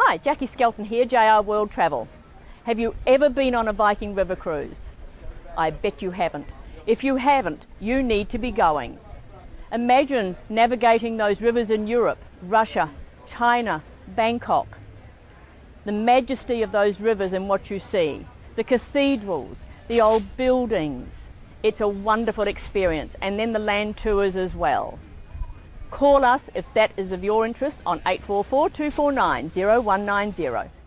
Hi, Jackie Skelton here, JR World Travel. Have you ever been on a Viking River Cruise? I bet you haven't. If you haven't, you need to be going. Imagine navigating those rivers in Europe, Russia, China, Bangkok. The majesty of those rivers and what you see. The cathedrals, the old buildings. It's a wonderful experience, and then the land tours as well. Call us if that is of your interest on 844 249 0190.